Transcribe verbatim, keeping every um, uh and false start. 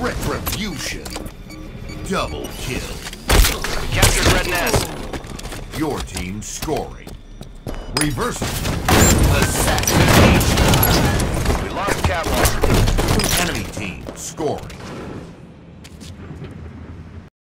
Retribution. Double kill. Captured Red Nest. Your team scoring. Reversal. Assassination.